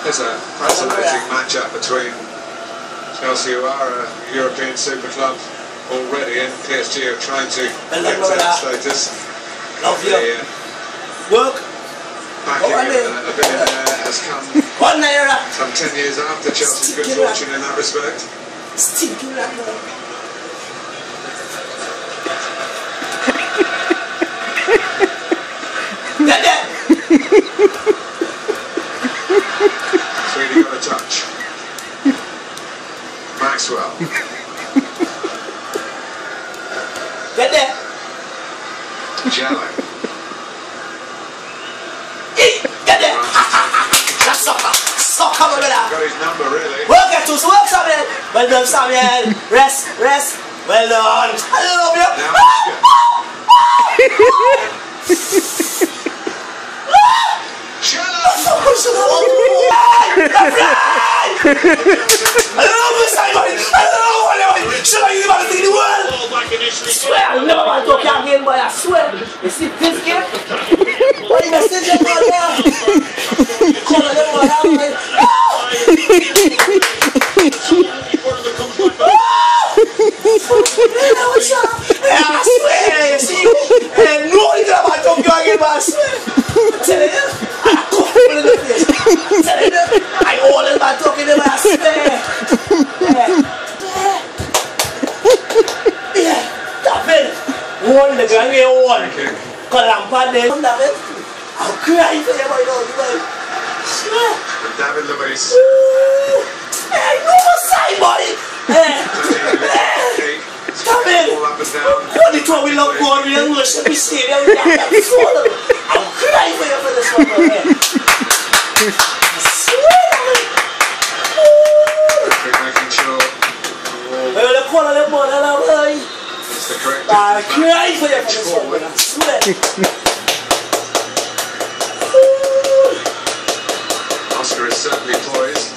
There's a fascinating matchup between Chelsea, who are a European super club already, and PSG are trying to get that status. Love you. Work. Back in a billionaire has come some 10 years after Chelsea's good fortune in that respect. Stinking rat. Sweeney got a touch. Maxwell. Get there. Jallo. Get there. That's soccer. Soccer, my brother. Got his number, really. Work at us. Work, Samuel. Well done, Samuel. Rest. Rest. Well done. I love you. I swear, I never want to talk again, boy. I swear. You see this game? What is the message about there? Call them all out, man. I swear, you see? And nobody about to talk again, but I swear. I'm telling you. I'm comfortable in the place. I'm telling you. I all about talking to them, I swear. One, the grand way one. Because I'm part there. David, I'll cry for you, boy. Swear. David Luiz. Hey, no more side, buddy. David. All up and down. What did we love God? We don't worship. We stay there. I'll cry for you for this one, boy. Swear, David. Making sure. Well, the corner of the ball, boy. It's the correct. I cry for you for this one, I swear. Oscar is certainly poised.